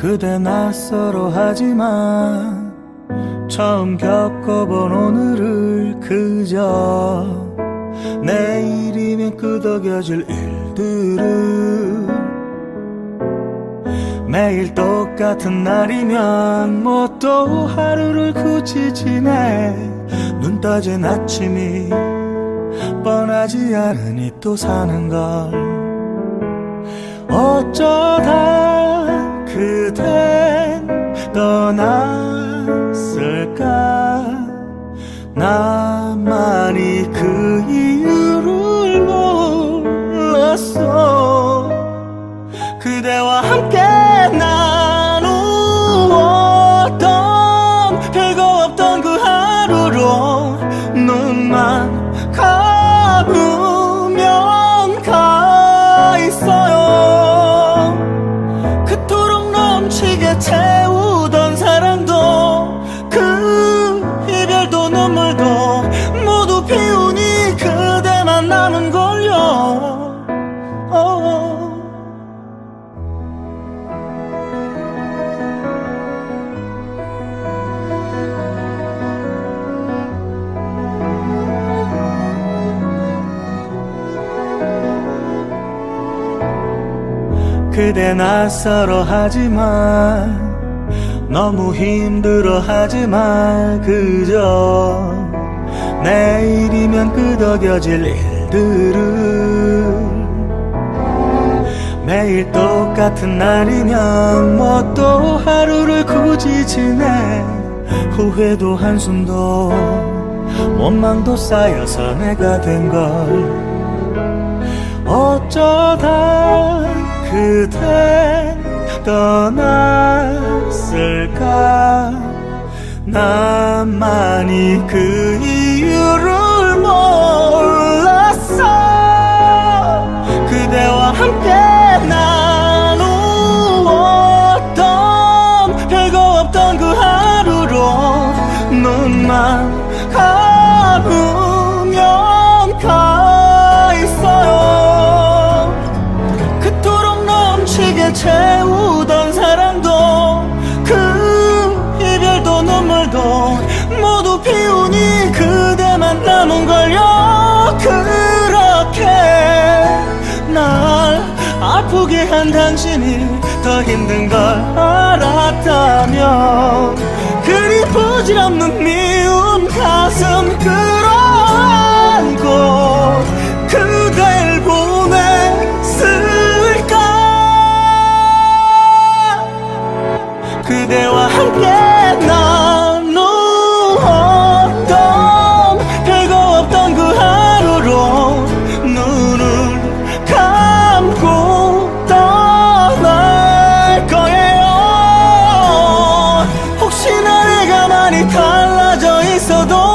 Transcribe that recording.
그대 낯설어 하지만 처음 겪어본 오늘을 그저 내일이면 끄덕여질 일들을 매일 똑같은 날이면 뭐 또 하루를 굳이 지내 눈 떠진 아침이 뻔하지 않으니 또 사는 걸 어쩌다 그댄 떠났을까 나만이 그 이유를 몰랐어 그대와 함께 나누었던 별거 없던 그 하루로 눈만 감으면 가 있어요 그토록 넘치게 채우던 사랑도 그 이별도 눈물도 모두 비우니 그대만 남은걸요 그대 낯설어 하지만 너무 힘들어 하지만 그저 내일이면 끄덕여질 일들을 매일 똑같은 날이면 뭐 또 하루를 굳이 지내 후회도 한숨도 원망도 쌓여서 내가 된 걸 어쩌다 그댄 떠났을까 나만이 그 이유를 몰랐어 그대와 함께 나누었던 별거 없던 그 하루로 눈만 감으면 가 있어요 그토록 넘치게 채우던 사랑도 그 이별도 눈물도 모두 비우니 그대만 남은걸요 그렇게 날 아프게 한 당신이 더 힘든 걸 알았다면 그리 부질없는 미운 가슴 끌어안고 그댈 보냈을까 그대와 함께 나누었던 별거 없던 그 하루로 눈을 감고 떠날 거예요 혹시나 내가 많이 달라져 있어도